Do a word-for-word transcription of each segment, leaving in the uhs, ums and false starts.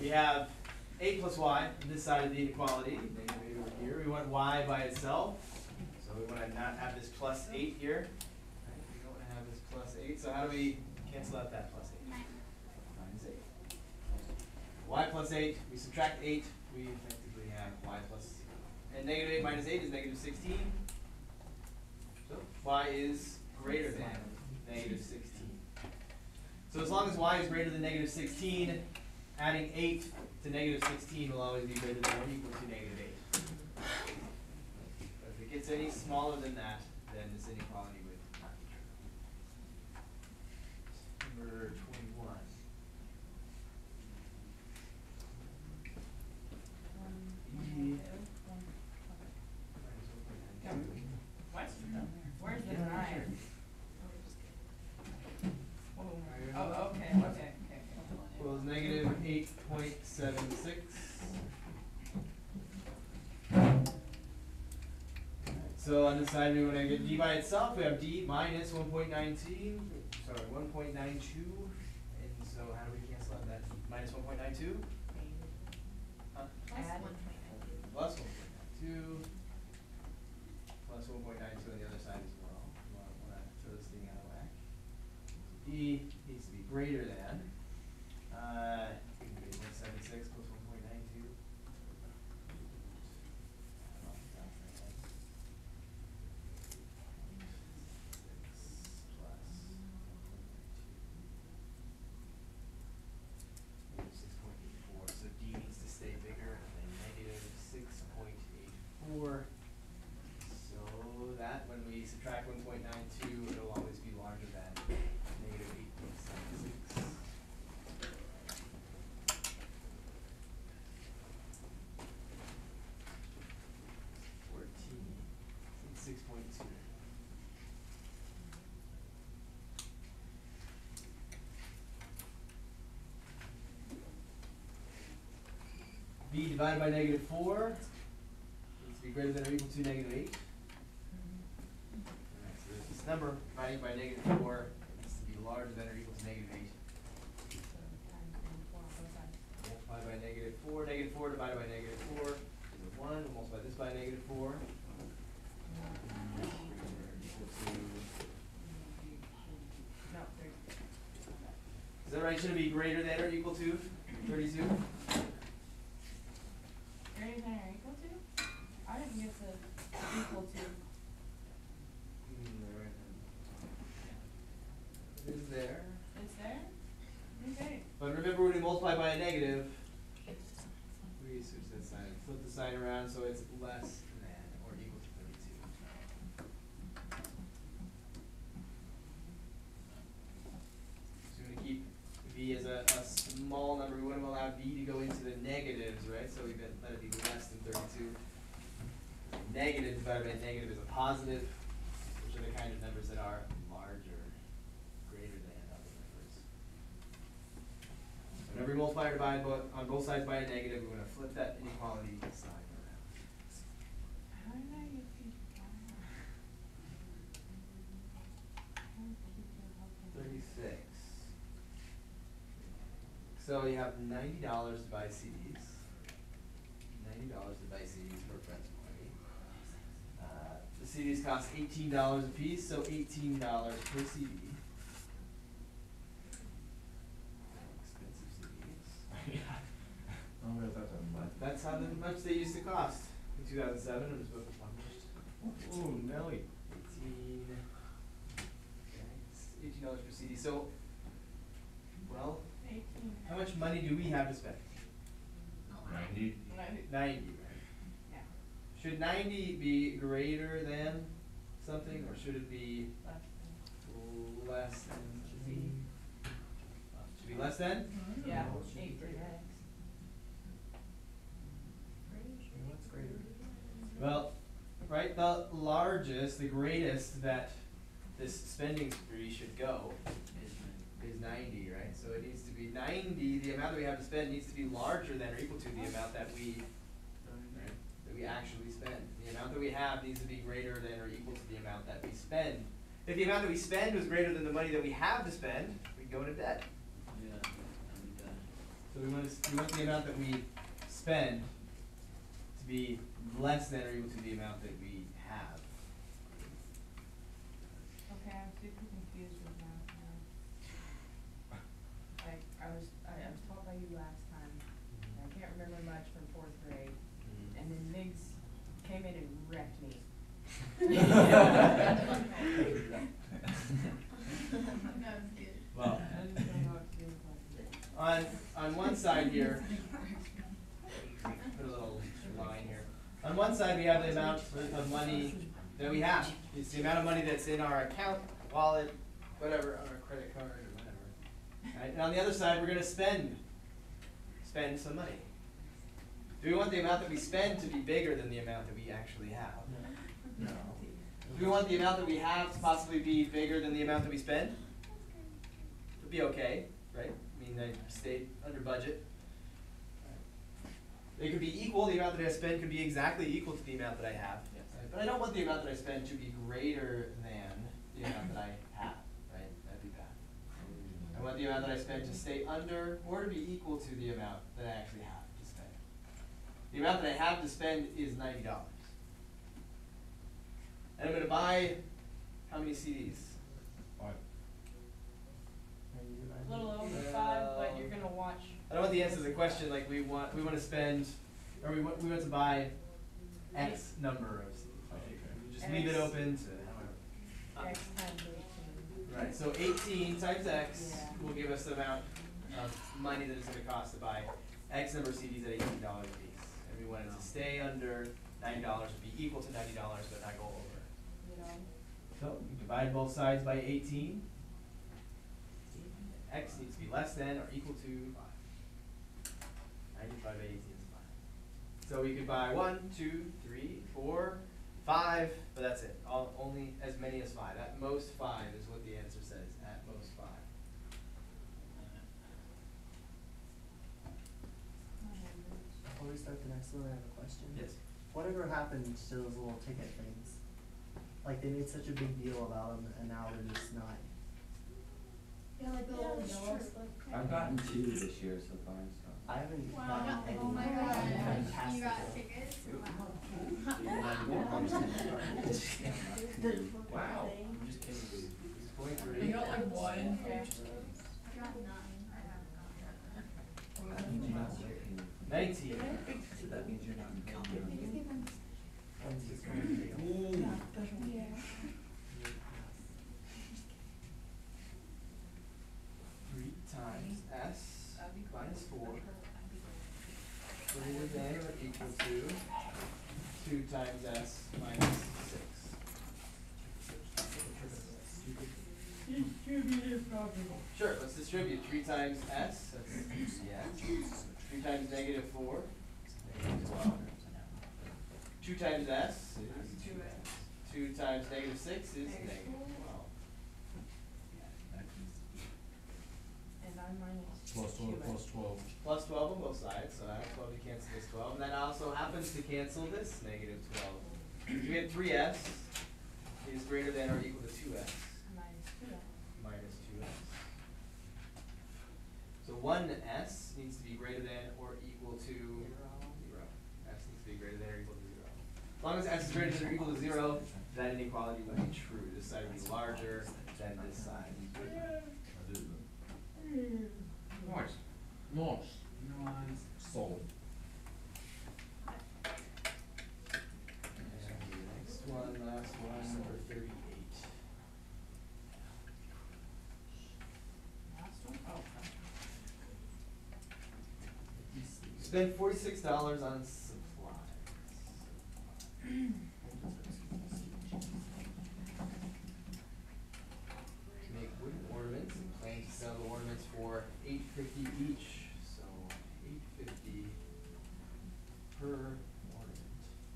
we have eight plus y on this side of the inequality, negative eight over here. We want y by itself, so we want to not have this plus eight here. Right? We don't want to have this plus eight, so how do we cancel out that plus eight? Minus eight. Y plus eight, we subtract eight, we effectively have y plus, and negative eight minus eight is negative sixteen. So y is greater than negative sixteen. So as long as y is greater than negative sixteen, adding eight to negative sixteen will always be greater than or equal to negative eight. But if it gets any smaller than that, then this inequality would not be true. Number twenty-one. E. What? Where's the nine? Oh, okay, okay, okay. Equals negative eight point seven six. So on this side, we want to get d by itself. We have d minus one point one nine, sorry, one point nine two. And so how do we cancel out that minus one point nine two? Huh? Add. Plus one point nine two. Plus one point nine two on the other side as well. We want to throw this thing out of whack. D needs to be greater than uh, eight point seven six plus one point nine two. six point eight four. So D needs to stay bigger than negative six point eight four. So that when we subtract one point nine two, it'll always be larger than negative eight point seven six. fourteen. six point two. B divided by negative four needs to be greater than or equal to negative eight. Alright, so there's this number divided by negative four needs to be larger than or equal to negative eight. Multiply by negative four. Negative four divided by negative four is a one. We'll multiply this by negative four. Equal to, is that right? Should it be greater than or equal to thirty-two? Greater than or equal to? I didn't get to equal to. It is there. It's there? Okay. But remember, when we multiply by a negative, we switch that sign, flip the sign around so it's less than or equal to thirty-two. So we're going to keep v as a, a small number. We want to allow v to go into the negatives, right? So we let it be less than thirty-two. Negative divided by negative is a positive, which are the kind of numbers that are larger, greater than other numbers. Whenever we multiply or divide bo on both sides by a negative, we're going to flip that inequality sign around. How did I get to thirty-six. So you have ninety dollars to buy C Ds. ninety dollars to buy C Ds for friends party. Uh, the C Ds cost eighteen dollars a piece, so eighteen dollars per C D. Expensive C Ds. Oh, yeah, that's a But that's how much they used to cost in two thousand seven when this book was published. Oh, no, eighteen. Okay, it's eighteen dollars per C D. So, well, eighteen? how much money do we have to spend? ninety. Ninety. Ninety, right? Yeah. Should ninety be greater than something, or should it be Less than. less than? Should be, should be less than? Mm-hmm. Yeah. Eight for eggs. What's greater? Well, right, the largest, the greatest that this spending spree should go is, is ninety, right? So it needs to be ninety, the amount that we have to spend needs to be larger than or equal to the amount that we, right, that we actually spend. The amount that we have needs to be greater than or equal to the amount that we spend. If the amount that we spend was greater than the money that we have to spend, we'd go into debt. Yeah, and, uh, So we want to, we want the amount that we spend to be less than or equal to the amount that we have. Okay, I'm super confused with math now. Like, I was, I, I was taught by you last time, and I can't remember much from fourth grade, and then Miggs came in and wrecked me. Well, I just don't know what to do with it. on, on one side here, put a little line here. On one side, we have the amount of money that we have. It's the amount of money that's in our account, wallet, whatever, on our credit card or whatever. Right? And on the other side, we're gonna spend, spend some money. Do we want the amount that we spend to be bigger than the amount that we actually have? No. Do we want the amount that we have to possibly be bigger than the amount that we spend? Would be okay, right? I mean, they stayed under budget. It could be equal, the amount that I spend could be exactly equal to the amount that I have. Right? But I don't want the amount that I spend to be greater than the amount that I have, right? That'd be bad. I want the amount that I spend to stay under or to be equal to the amount that I actually have to spend. The amount that I have to spend is ninety dollars. And I'm gonna buy how many C Ds? Five. A little over five, but you're gonna watch. I don't want the answer to the question like we want we want to spend or we want we want to buy X number of C Ds. Right? We just leave it X. open to however. X times eighteen. Right. So eighteen times X Yeah. will give us the amount of money that it's gonna cost to buy X number of C Ds at eighteen dollars a piece. And we want it to stay under ninety dollars and be equal to ninety dollars but not go over. You know? So we divide both sides by eighteen. X needs to be less than or equal to five. ninety divided by eighteen is five. So we could buy one, two, three, four, five, but that's it. All, only as many as five. At most five is what the answer says. At most five. Before we start the next one, I have a question. Yes. Whatever happened to those little ticket things? Like, they made such a big deal about them, and now they're just not. Yeah, like the Yeah, little that's yellow true. stuff. I've gotten two this year so far, so. I haven't Wow, gotten any. oh my gosh, fantastic you got ones. tickets? Wow. Wow. I'm just kidding. It's point You three. got like one. I got nine. I haven't gotten That means you're not working. Nineteen. So that means you're not working. One's just going to go. Three times S minus four. Greater than or equal to two times S minus six. Sure, let's distribute three times S, that's yeah. Three times negative four, negative twelve. Two times S is two S. Two times negative six is negative twelve. And I'm minus Plus two twelve, X. plus twelve. Plus twelve on both sides, so that's twelve to cancel this twelve, and that also happens to cancel this negative twelve. We get three S is greater than or equal to two S Minus two X. minus two S. So one S needs to be greater than or equal to zero. S needs to be greater than or equal to zero. As long as S is greater than or equal to zero, that inequality will be true. This side will be larger than this side. Nice. Nice. Nice. Sold. And the next one, last one, number thirty-eight. Last one? Oh. Spend forty-six dollars on supplies. Make wooden ornaments and plan to sell the ornaments for eight fifty each. So eight fifty per ornament.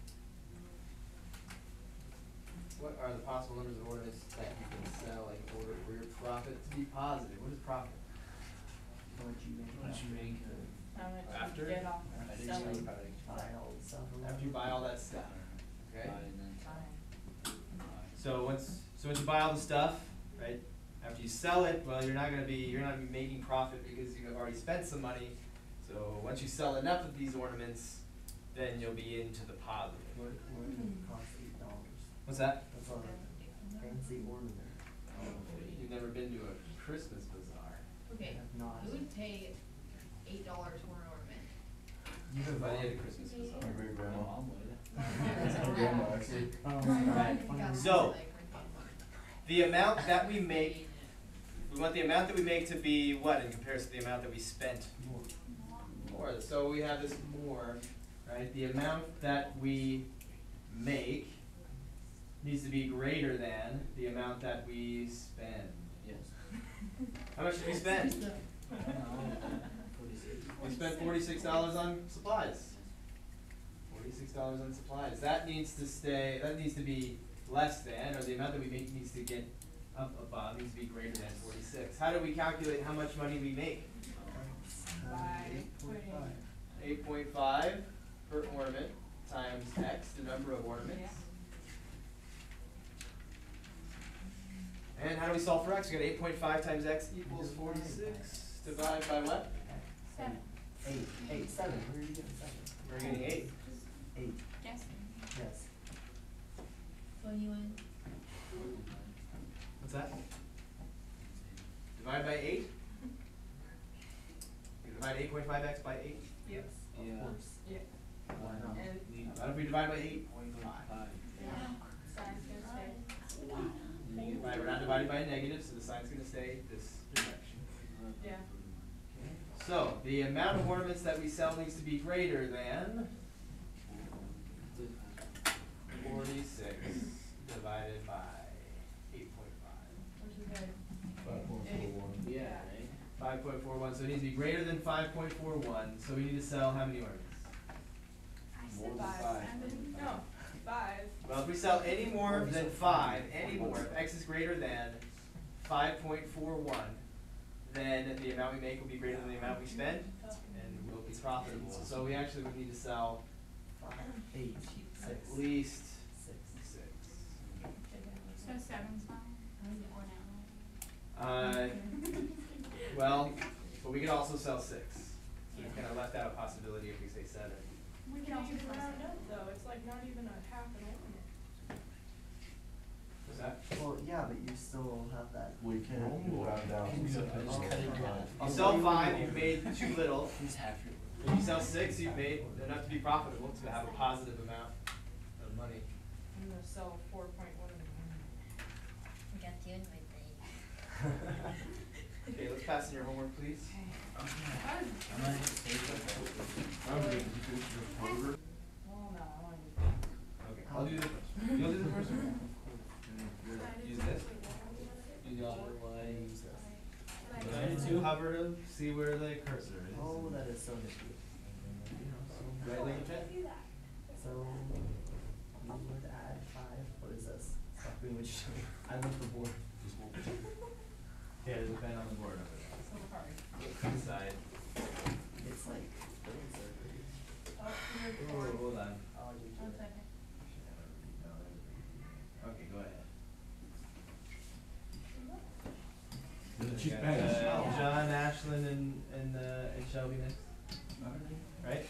What are the possible numbers of ornaments that you can sell in order for your profit to be positive? What is profit? What you make. What you make. How much you After? get off I of think selling? so. Buy all the stuff. After you buy all that stuff, okay? Fine. So once, so once you buy all the stuff, right, after you sell it, well, you're not gonna be, you're not gonna be making profit because you have already spent some money, So once you sell enough of these ornaments, then you'll be into the positive. What, what ornament costs eight dollars? What's that? That's a fancy ornament. You've never been to a Christmas bazaar. Okay, I have not. who would pay eight dollars for an ornament? You have But not. at a Christmas bazaar. My great grandma. My grandma, actually. Oh, Right. fine. So, the amount that we make, we want the amount that we make to be what in comparison to the amount that we spent? More. So we have this more, right? The amount that we make needs to be greater than the amount that we spend. Yes. How much did we spend? We spent forty-six dollars on supplies. Forty-six dollars on supplies. That needs to stay, that needs to be less than, or the amount that we make needs to get up above, needs to be greater than forty-six. How do we calculate how much money we make? By Eight point putting- five. Eight point five per ornament times X, the number of ornaments. And how do we solve for X? We got eight point five times X equals forty-six, divided by what? Seven. Eight, eight, seven, where are you getting seven? We're getting eight. Eight, Guessing. yes. So you win. What's that? Divide by eight? You divide eight point five X by eight? Yep, Of Yeah. course. yep. Why not? And, We- How about if we divide by eight point five? Five. Yeah. Sign's gonna stay. Right, we're not dividing by a negative, so the sign's gonna stay this direction. yeah, So, the amount of ornaments that we sell needs to be greater than forty-six divided by eight point five. which is good. Five point four one. Yeah, right? Five point four one, so it needs to be greater than five point four one, so we need to sell how many ornaments? I More said than five. five. Seven. No, five. Well, if we sell any more than five, any more, if X is greater than five point four one, then the amount we make will be greater than the amount we spend, and we'll be profitable. So we actually would need to sell Five, eight, six, at least six. six. So seven's fine. Or now. Uh, well, but we could also sell six. So we kinda left out a possibility if we say seven. We can also even plus round it. up though, it's like not even a half an ornament. What's that? Well, yeah, but you still have that. We can round down. I just cut it in half. You sell five, you've made too little. Who's half your? If you sell six, you've made enough to be profitable, to have a positive amount of money. I'm gonna sell four point one of them. We got you in my thing. Okay, let's pass in your homework, please. I'm gonna stay with that. I'm good. Did you finish your program? Well, no, I wanna do. Okay, I'll do the, you'll do the first one? Use this? Use the Otherwise. Right, hover to see where the cursor is. Oh, that is so nifty. Right, like a pen? So, you would add five, what is this? Stop doing what you should. I love the board. Yeah, there's a pen on the board over So hard. there. Inside. It's like, what is it? Oh, you're Oh, four. hold on. I'll do One it. second. Okay, go ahead. The We chief got, bench. uh, John, Ashlyn, and, and, uh, and Shelby next, right?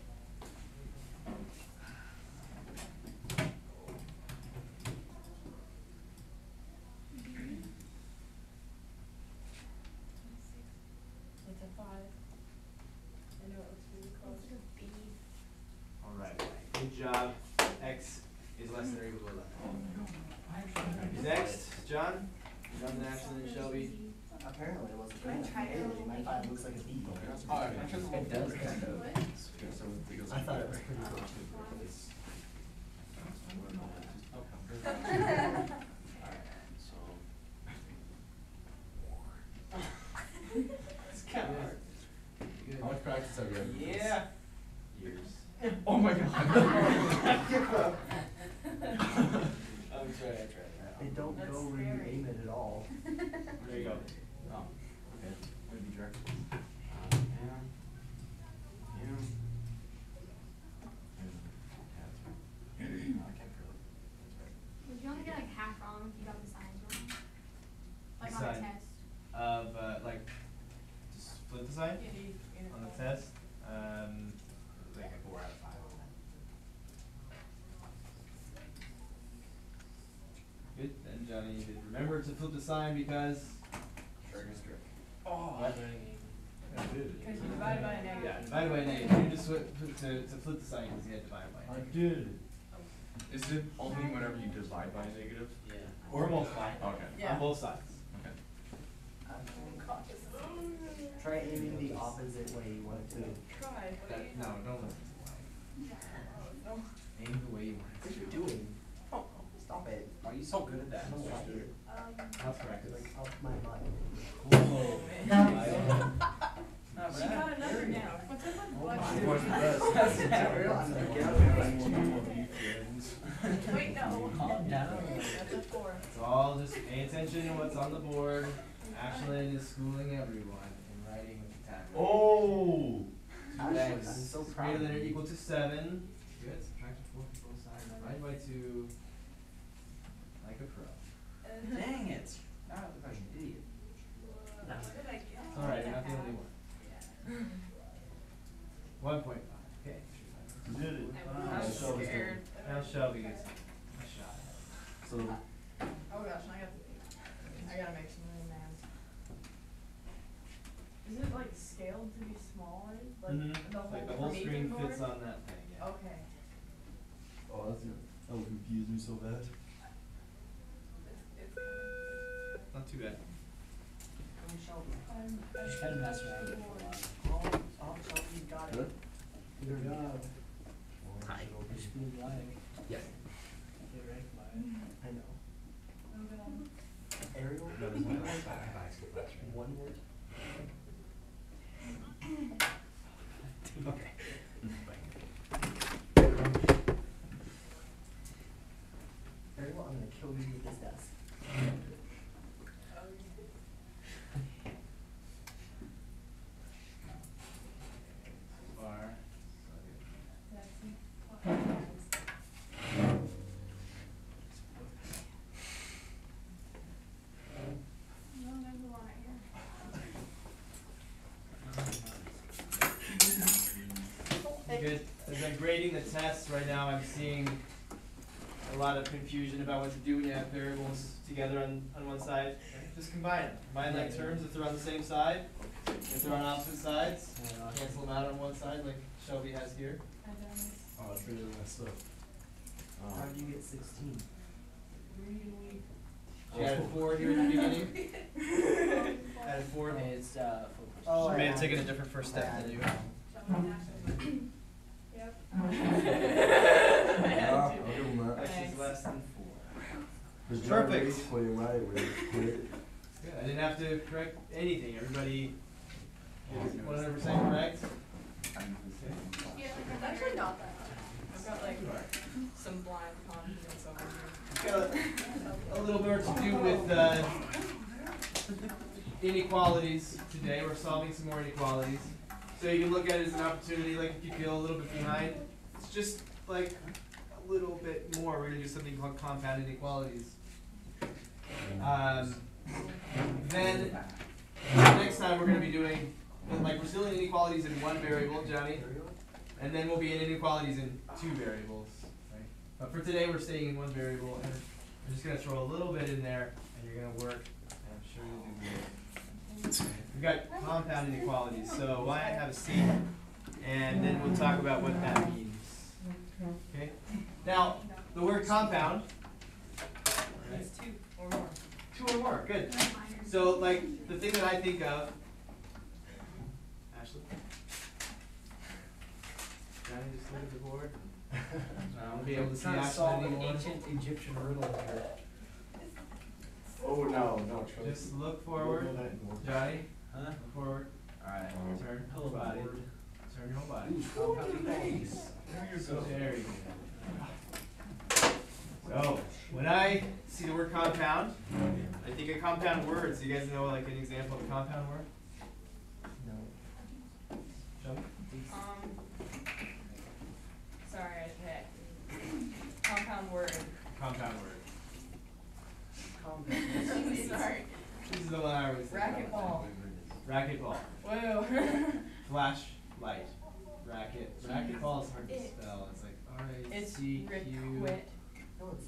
It's a five. I know it looks really close. Alright, good job. X is less than or equal to eleven. Next, John, John, Ashlyn, and Shelby. Apparently it wasn't pretty much amazing. My five looks like a B. It does kind of. I thought it was pretty cool too. It's kinda hard. How much practice have you had? with this? Yeah. Years. Oh my god. I'm trying, I tried. They don't That's go where you aim it at all. There you go. Oh, okay. Would be direct. Um, yeah. Yeah. I can't really. That's right. Would you only get like half wrong if you got the signs wrong? Like on Sign. a test? Of, uh, like, just flip the sign Yeah, you- you know. on the test. to flip the sign because. Trick is trick. Oh. What? Yeah, dude. Cause you divide by a negative. Yeah, divided by a negative. You just swip to, to, to flip the sign because you had divided by a negative. did. Is it only whenever you divide by a negative? Yeah. Or multiply. Okay. Yeah. On both sides. Okay. Try aiming the opposite way you want to. Try, but That, no, don't look. no. Aim the way you want What are you doing? Oh, stop it. Why are you so good at that? No, stop it. Um, That's practice. Like up my butt. Whoa. She got another now. What's up with blood? What's the best? Ariel, I'm gonna get out Wait, no. Calm down. That's a four. It's all just pay attention to what's on the board. Ashland is schooling everyone in writing with the tab. Oh! Ashley, I'm X so is proud greater of than or you. equal to seven. Good, subtract four from both sides. Divide by two. Like a pro. Dang it! Now I look like an idiot. What did I get? It's alright, you're not the only one. One point five. Okay. You did it. I'm scared. Now Shelby gets a shot. So, Oh gosh, I got, I gotta make some really math. Is it like scaled to be smaller? Like Mhm. the whole, Like the whole from each screen board? fits on that thing, yeah. Okay. oh, that's good. That would confuse me so bad. It's, it's, Not too bad. I'm Shelby. I'm, Just kinda mess around with it for a while. Oh, oh, Shelby, you got it. Good? Good job. Hi. You're school live. Yes. Get right by it. I know. I'm gonna, Ariel, That was my last back to back school class, right? one more time. Okay. Ariel, I'm gonna kill you with this desk. Bar. no, there's a lot here. Good. As I'm grading the tests right now, I'm seeing a lot of confusion about what to do when you have variables together on, on one side. Just combine them. Combine like terms if they're on the same side. If they're on opposite sides, cancel them out on one side like Shelby has here. I done this Oh, it's really messed up. How did you get sixteen? really weak. She added four here at the beginning. Added four. Hey, it's, uh, focus. Oh, She I may have added- taken a different first step I than you. added, um, Yep. Yeah, I'll give him that. Actually, Thanks. it's less than four. Cause John Perfect. Reed's playing right with quick. Good. I didn't have to correct anything. Everybody is one hundred percent correct. Okay. It's actually not that hard. I've got like some blind confidence over here. Got a, a little more to do with uh, inequalities today. We're solving some more inequalities. So you can look at it as an opportunity, like if you feel a little bit behind, it's just like a little bit more. We're gonna do something called compound inequalities. Um, then next time we're gonna be doing, like we're still in inequalities in one variable, Johnny, Ariel? and then we'll be in inequalities in two variables. Right? But for today, we're staying in one variable, and I'm just gonna throw a little bit in there, and you're gonna work, and I'm sure you'll do good. We've got compound inequalities, so why I have a C, and then we'll talk about what that means. Okay? Now, the word compound, It's two or more. two or more, good. So, like, the thing that I think of, Ashley? Johnny, just look at the board. I won't be able to see Trying to Ashley solve an anymore. ancient Egyptian riddle here. Oh, no, no, trust Just look forward, Johnny, Huh? look forward, Alright. turn Hello, your body, board. turn your whole body. Compound inequalities. So very good. So, when I see the word compound, I think of compound words. Do you guys know like an example of a compound word? No. Shelby? Um, sorry, I hit. Compound word. Compound word. Compound. Sorry. This is the one I always think about. Racquetball. Racquetball. Whoa. Flashlight. Racket. Racquetball is hard to spell. It's like R A It's C Q. requit. No, it's E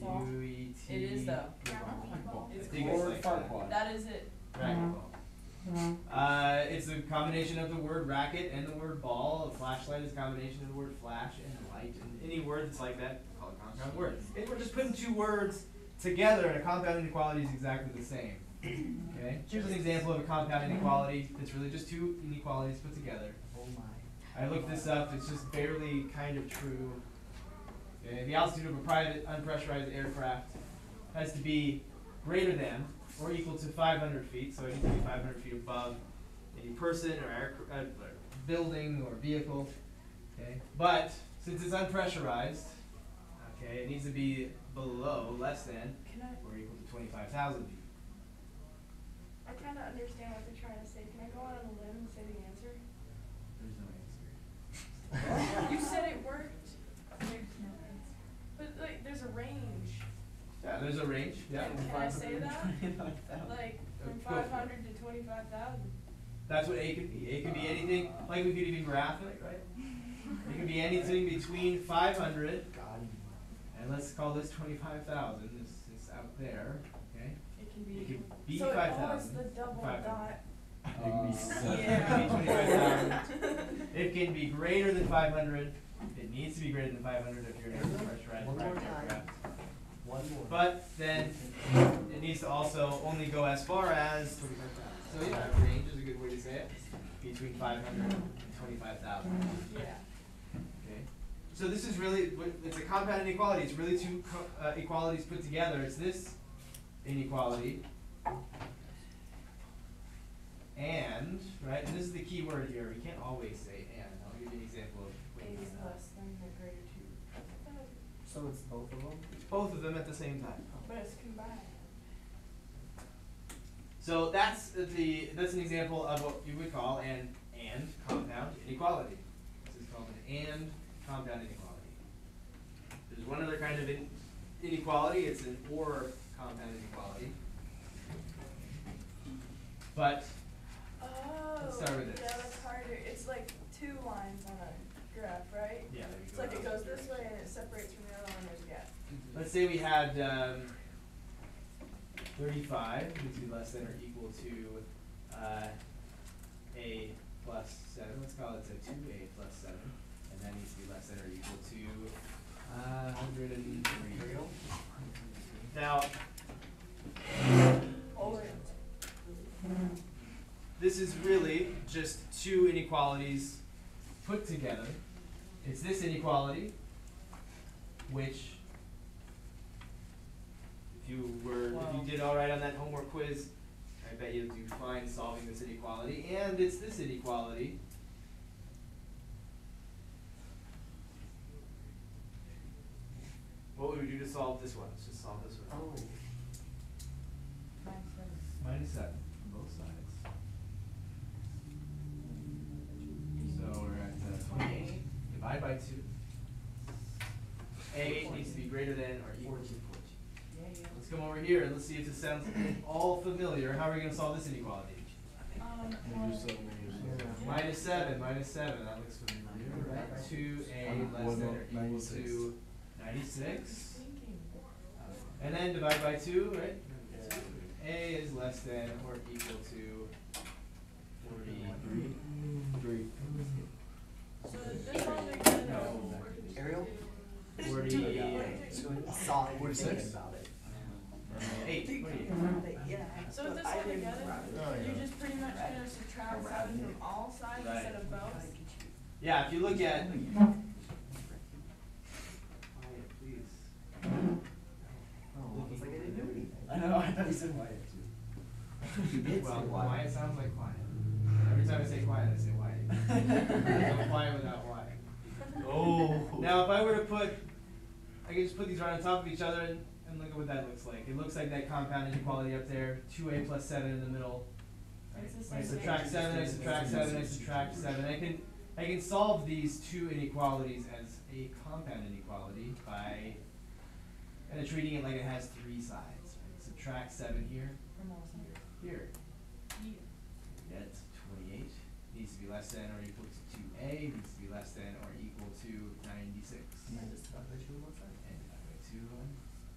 T-ball? U E T. It is though. Racquetball. It's I think it's called- like Fart that. ball. That is it. Racquetball. Uh, it's a combination of the word racket and the word ball. A flashlight is a combination of the word flash and light. And any word that's like that, call it a compound word. If we're just putting two words together, and a compound inequality is exactly the same. Okay? Here's an example of a compound inequality. It's really just two inequalities put together. Oh my. I looked this up. It's just barely kind of true. Okay? The altitude of a private unpressurized aircraft has to be greater than or equal to five hundred feet, so it needs to be five hundred feet above any person or air, uh, or building or vehicle. Okay, but since it's unpressurized, okay, it needs to be below, less than, Can I? or equal to twenty-five thousand feet. I kind of understand what they're trying to say. Can I go out on a limb and say the answer? There's no answer. You said it worked. But like, there's a range. Yeah, there's a range. Yeah, Can can I say that? Like, Uh, from go for it. five hundred to twenty-five thousand. That's what A could be. A could be anything. Like we could even graph it, right? It could be anything between five hundred. God. And let's call this twenty-five thousand, this is out there, okay? It can It be. could be So it five always thousand. the double five hundred. dot. It can be seven. It can be Yeah. twenty-five thousand. It can be greater than five hundred. It needs to be greater than five hundred if you're in a pressurized One more private time. aircraft. One more. But then it needs to also only go as far as twenty-five thousand. So yeah, range is a good way to say it. Between five hundred and twenty-five thousand. Yeah. Okay. So this is really, it's a compound inequality. It's really two co- uh, equalities put together. It's this inequality. And, right, and this is the key word here. We can't always say and. I'll give you an example of A when is uh, less than or greater to. So it's both of them? it's both of them at the same time. But it's combined. So that's the that's an example of what you would call an and compound inequality. This is called an and compound inequality. There's one other kind of in, inequality. It's an or compound inequality. But Oh, Let's start with yeah, this. that's harder. It's like two lines on a graph, right? yeah, there you It's go. like it goes this way and it separates from the other one. There's a gap. Let's say we had um, thirty-five needs to be less than or equal to uh, a plus seven. Let's call it a two a plus seven, and that needs to be less than or equal to uh, one hundred three. Now, Oh, this is really just two inequalities put together. It's this inequality, which, if you were, if Wow. you did all right on that homework quiz, I bet you'll do fine solving this inequality. And it's this inequality. What would we do to solve this one? Let's just solve this one. Oh. Minus seven. Minus seven on both sides. So we're at uh, twenty-eight. Divide by two. A needs to be greater than or equal to fourteen. Yeah, yeah. Let's come over here and let's see if this sounds all familiar. How are we gonna solve this inequality? Um, Minus well, seven, minus seven. Minus seven, minus seven, that looks familiar, right? Two A less than or equal ninety-six. to ninety-six. thinking. And then divide by two, right? A is less than or equal to forty-three. Three. So this all makes sense. No. Ariel? Forty-eight. Saw it, you're thinking forty-six. about it. Eight, forty-eight. So with this all together, Oh, you're yeah. just pretty much gonna subtract seven from all sides Right. instead of both? Yeah, if you look at. Quiet, please. Oh, it's like I didn't do anything. I know, I thought you said Wyatt too. You did say Well, quiet. quiet sounds like quiet. Every time I say quiet, I say white. There's no quiet without white. Oh. Now, if I were to put, I could just put these right on top of each other and, and look at what that looks like. It looks like that compound inequality up there, two a plus seven in the middle. Right? It's the When I same subtract thing. seven, I subtract seven, I subtract seven. I can, I can solve these two inequalities as a compound inequality by kind of treating it like it has three sides. Right? Subtract seven here, From all sides. here. Here. Get twenty-eight, needs to be less than or equal to two a, needs to be less than or equal to ninety-six. And I just divide by two on one side. And divide by two on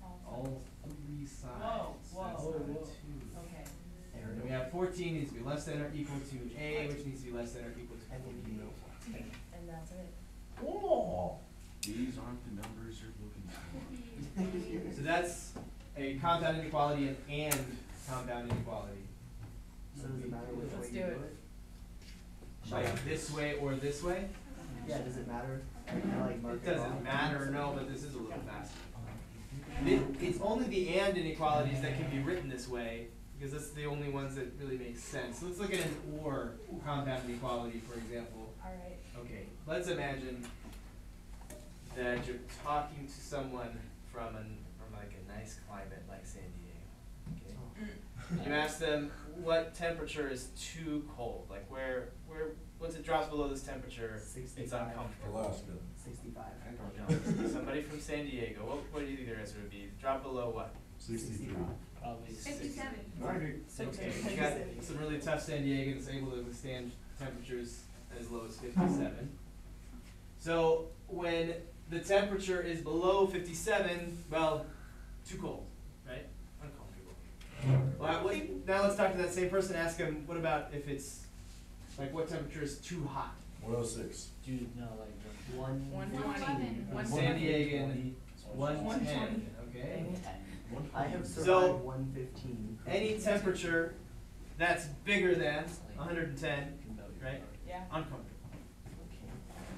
all three sides. Whoa, whoa. That's Oh, not a whoa. two. Okay. And then we have fourteen needs to be less than or equal to A, which needs to be less than or equal to I think B. you know. And that's it. Oh. These aren't the numbers you're looking for. So that's a compound inequality and, and compound inequality. So does it matter which Let's way do you do it. it? Like this way or this way? Yeah, does it matter? Or can I, like mark It it doesn't wrong? matter, no, but this is a little faster. It, it's only the and inequalities that can be written this way, because that's the only ones that really make sense. Let's look at an or compound inequality, for example. Alright. Okay, let's imagine that you're talking to someone from an, from like a nice climate like San Diego. Okay? You ask them what temperature is too cold, like where, where, once it drops below this temperature, it's sixty-five. uncomfortable. Alaska. Sixty-five. No, somebody from San Diego, what, what do you think their answer would be? Drop below what? Sixty-three. Probably Fifty-seven. Okay, you got some really tough San Diegans able to withstand temperatures as low as fifty-seven. So when the temperature is below fifty-seven, well, too cold, right? Uncomfortable. Well, what, now let's talk to that same person, ask him, what about if it's, like what temperature is too hot? One oh six. Dude, no, like the One. One twenty. One San twenty. Diegan, one One ten, twenty. okay? I have So, survived one fifteen. Any temperature that's bigger than one hundred ten, right? Yeah. Uncomfortable. Okay.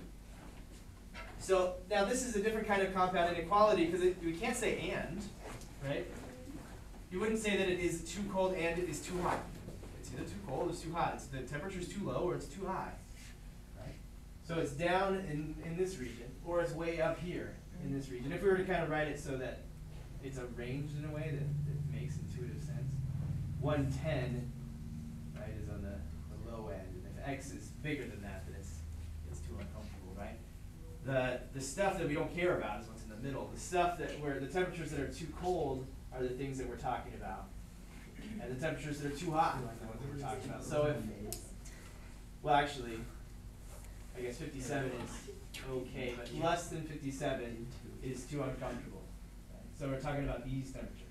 So now this is a different kind of compound inequality because we can't say and, right? You wouldn't say that it is too cold and it is too hot. It's either too cold or it's too hot. It's the temperature's too low or it's too high, right? So it's down in, in this region or it's way up here in this region. If we were to kind of write it so that it's arranged in a way that, that makes intuitive sense, one ten, right, is on the, the low end, and if x is bigger than that, then it's it's too uncomfortable, right? The the stuff that we don't care about is what's in the middle. The stuff that where the temperatures that are too cold are the things that we're talking about, and the temperatures that are too hot are the ones that we're talking about. So if, well, actually, I guess fifty-seven is okay, but less than fifty-seven is too uncomfortable. Right? So we're talking about these temperatures.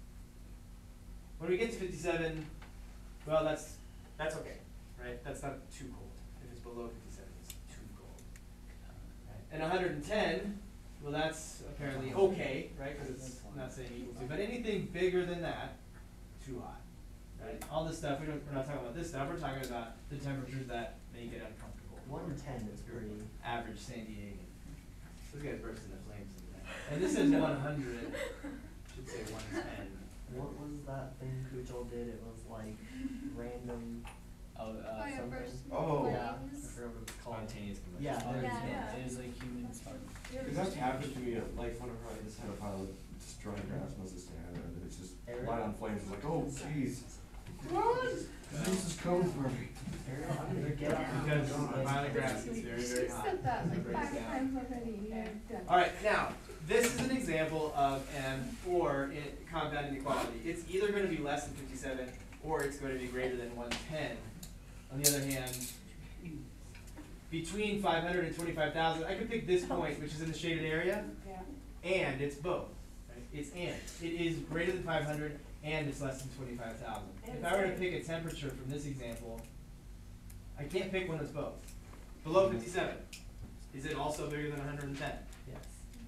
When we get to fifty-seven, well, that's that's okay, right? That's not too cold. If it's below fifty-seven, it's too cold. Right? And one hundred ten, well, that's apparently okay, right? Because it's not saying equal to. But anything bigger than that, too hot, right? All this stuff, we don't, we're not talking about this stuff. We're talking about the temperatures that make it uncomfortable. One ten is pretty. Average San Diego. This guy's bursting the flames in there. And this is one hundred. Should say one ten. What was that thing Kuchel did? It was like random. Oh, uh, Fire something. burst Oh. Yeah, I flames. forgot what it's called. Spontaneous combustion. Yeah, there Yeah, you go. yeah. It was like human spark. Because that's happened to me at like whenever I just had a pile of just dry grass and I was just standing there and it's just Ariel? light on flames. It's like, oh jeez. What? This is coming for me. Ariel, I'm gonna get up. and Because go the like- pile of grass is very, very hot. said that It like breaks five down. times already, and you're done. All right, now, this is an example of an or in compound inequality. It's either going to be less than fifty-seven or it's going to be greater than one ten. On the other hand, between five hundred and twenty-five thousand, I could pick this point, which is in the shaded area, Yeah. and it's both. Right? It's and. It is greater than five hundred and it's less than twenty-five thousand. If I were to pick a temperature from this example, I can't pick one that's both. Below fifty-seven, is it also bigger than one hundred ten? Yes.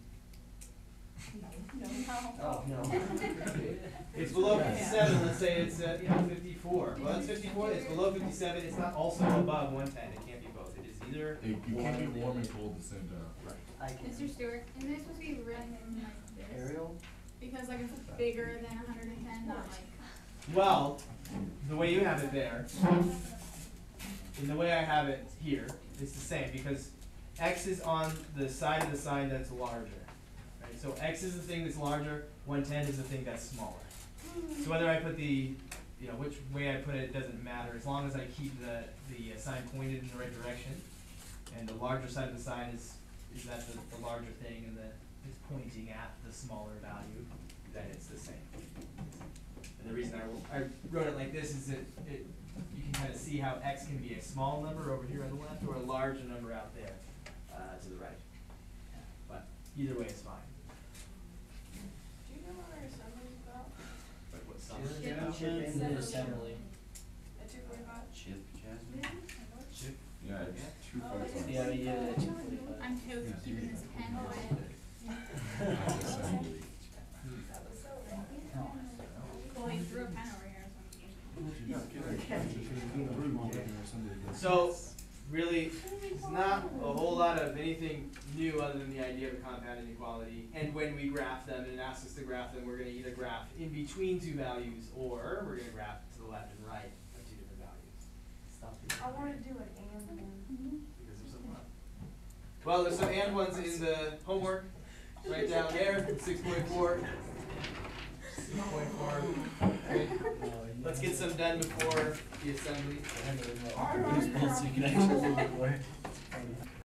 No. Oh, no. It's below Yeah. fifty-seven, let's say it's, uh, you know, fifty-four. Well, it's fifty-four, it's below fifty-seven, it's not also above one ten, it can't be both, it is either. You you can't be warm and cold at the same time. Right. I can. Mister Stewart, isn't it supposed to be written like this? Ariel? Because like if it's bigger than one hundred ten, not like. Well, the way you have it there, and the way I have it here, it's the same, because x is on the side of the sign that's larger. Right? So x is the thing that's larger, one ten is the thing that's smaller. So whether I put the, you know, which way I put it, it doesn't matter, as long as I keep the, the uh, sign pointed in the right direction, and the larger side of the sign is, is that the, the larger thing, and the, it's pointing at the smaller value, then it's the same. And the reason I, I wrote it like this is that it, you can kind of see how x can be a small number over here on the left, or a larger number out there, uh, to the right. But either way is fine. Do you know what Chip, Chip chip, and and assembly. At two forty-five? Chip, Jasmine. Chip, yeah, it's two Oh, forty-five. Yeah, we did it at two forty-five. I'm too keeping this pen Oh, away. Assembly. That was so random. Well, you threw a pen over here, So, really, it's not a whole lot of anything new other than the idea of a compound inequality. And when we graph them and it asks us to graph them, we're gonna either graph in between two values or we're gonna graph to the left and right of two different values. Stop it. I wanna do an and one. Because there's some left. Well, there's some and ones in the homework, right down there, six point four. six point four. Okay. Let's get some done before the assembly. So you can actually